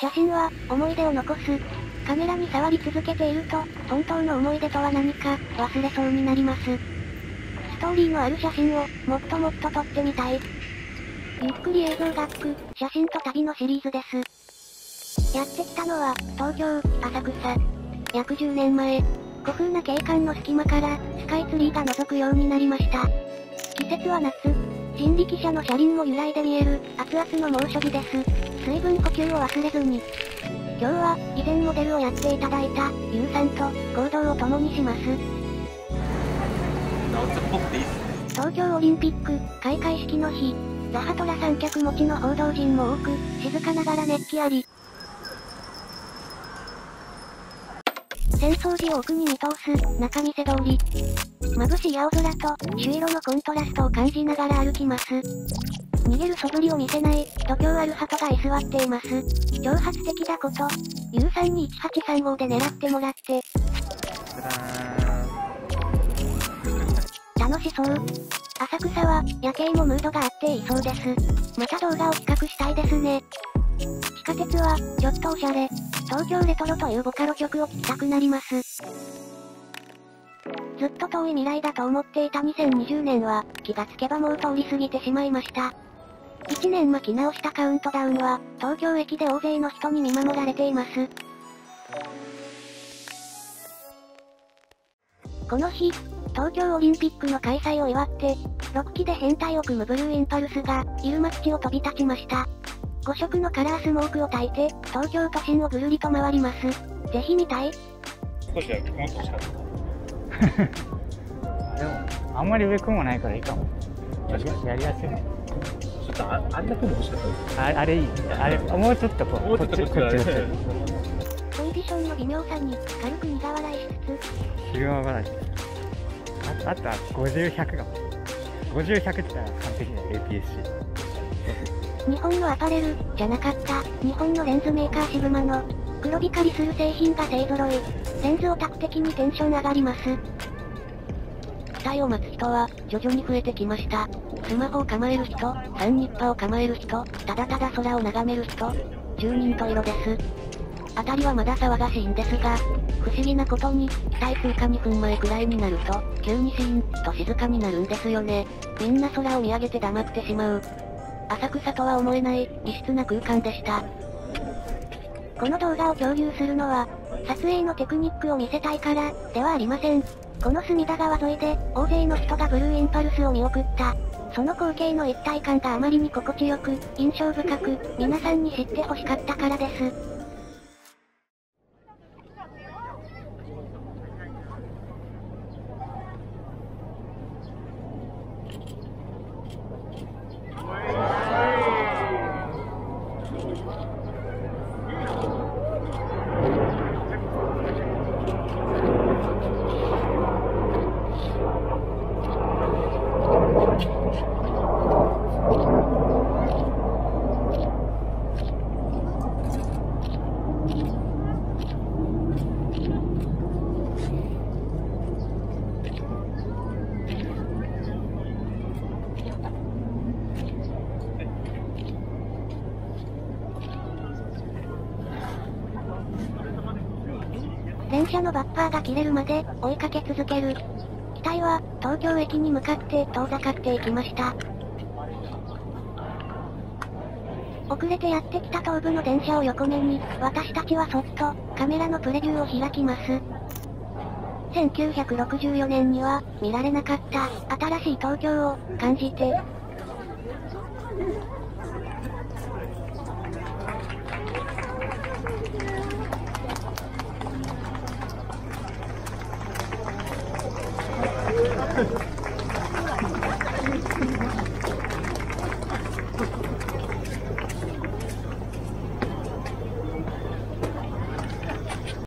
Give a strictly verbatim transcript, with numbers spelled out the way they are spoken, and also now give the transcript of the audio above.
写真は、思い出を残す。カメラに触り続けていると、本当の思い出とは何か、忘れそうになります。ストーリーのある写真を、もっともっと撮ってみたい。ゆっくり映像学区、写真と旅のシリーズです。やってきたのは、東京、浅草。約じゅうねんまえ、古風な景観の隙間から、スカイツリーが覗くようになりました。季節は夏。人力車の車輪も揺らいで見える、熱々の猛暑日です。水分補給を忘れずに。今日は、以前モデルをやっていただいた、ゆうさんと、行動を共にします。 夏っぽくていいっすね。 東京オリンピック、開会式の日。ザハトラ三脚持ちの報道陣も多く、静かながら熱気あり。浅草寺を奥に見通す、仲見世通り。眩しい青空と、朱色のコントラストを感じながら歩きます。逃げる素振りを見せない、度胸ある鳩が居座っています。挑発的だこと。ゆうさんにいちはちさんごで狙ってもらって。楽しそう。浅草は、夜景もムードがあっていいそうです。また動画を企画したいですね。地下鉄は、ちょっとおしゃれ。東京レトロというボカロ曲を聴きたくなります。ずっと遠い未来だと思っていたにせんにじゅうねんは、気がつけばもう通り過ぎてしまいました。いちねん巻き直したカウントダウンは、東京駅で大勢の人に見守られています。この日、東京オリンピックの開催を祝って、ろくきで編隊を組むブルーインパルスが、入間基地を飛び立ちました。ご色のカラースモークを焚いて、東京都心をぐるりと回ります。ぜひ見たい？ 少しは曇ってほしかった。 でも、あんまり上雲ないからいいかも。やりやりやすいね。 ちょっと あ, あんな雲欲しかったです。 ああれいい。あれ、もうちょっとこう、 もうちょっとこっちだね。 コンディションの微妙さに、軽く苦笑いしつつ。 昼間話。あ, あとはごじゅう、ひゃくが。ごじゅう、ひゃくって言ったら完璧な エーピーエスシー。 日本のアパレル、じゃなかった、日本のレンズメーカーシグマの、黒光りする製品が勢揃い。レンズオタク的にテンション上がります。期待を待つ人は、徐々に増えてきました。スマホを構える人、サンニッパを構える人、ただただ空を眺める人、じゅうにんと色です。あたりはまだ騒がしいんですが、不思議なことに、機体通過にふんまえくらいになると、急にシーンと静かになるんですよね。みんな空を見上げて黙ってしまう。浅草とは思えない、異質な空間でした。この動画を共有するのは、撮影のテクニックを見せたいから、ではありません。この隅田川沿いで、大勢の人がブルーインパルスを見送った。その光景の一体感があまりに心地よく、印象深く、皆さんに知ってほしかったからです。電車のバッパーが切れるまで追いかけ続ける。機体は東京駅に向かって遠ざかっていきました。遅れてやってきた東武の電車を横目に、私たちはそっとカメラのプレビューを開きます。せんきゅうひゃくろくじゅうよねんには見られなかった新しい東京を感じて。 はい。